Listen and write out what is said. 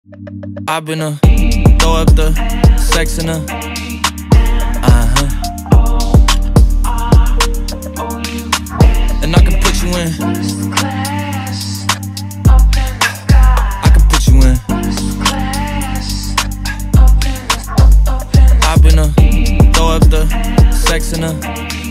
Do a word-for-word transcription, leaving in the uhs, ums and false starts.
I've been a throw up the sex in her. Uh-huh. And I can put you in. I can put you in. I've been a throw up the sex in her.